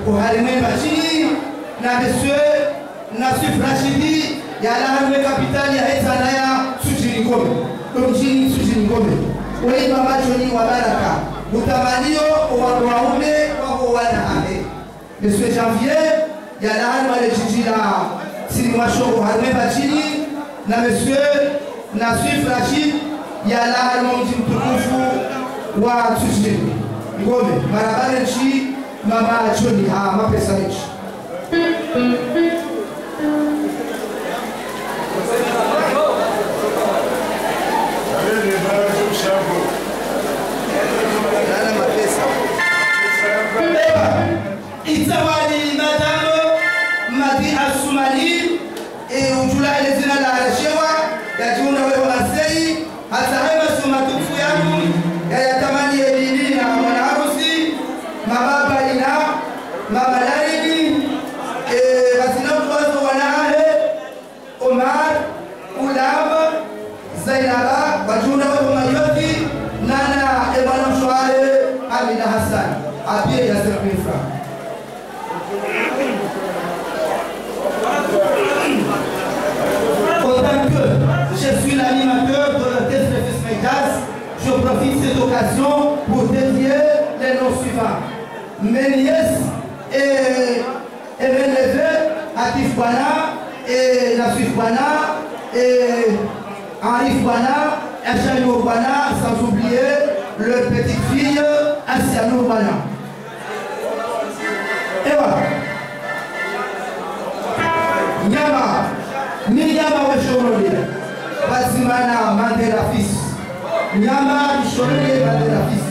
Uharimwe Bachini na monsieur Nassif Rachidi ya la kapitali ya Tanzania Sujini Ngome. Mjini Sujini Ngome. Wewe macho ni wa baraka. Utamanio wa waume wao wanae. Monsieur Janvier ya la wale jiji la Silimwasho Uharimwe Bachini na monsieur Nassif Rachid ya la mji mtukufu wa Sujini Ngome. Barabara nchi mama Choni ha mapesa nchi. Itawali madame Madi Asumani ujula elezina la shewa ya jiunda wewe Marseille hata hema soma tufu yangu ya yatamani elini na mwana harusi mama Balina mama Laili wasina mwazo wanahe Omar Ulama Zainaba wajunda wewe Mayoti Nana Emmanuel Mshware Amina Hassan Abie Yasser Pinfra. Autant que je suis l'animateur de l'orchestre de Fesmeitas, je profite de cette occasion pour dédier les noms suivants. Mes nièces et mes neveux, Atif Bwana et Nassif Bwana et Arif Bwana, Echano Bwana, sans oublier leur petite fille Asiano Bwana. Et voilà. Nyama, ni nyama weshorole, Bazimana Mandela fils. Nyama weshorole Mandela fils.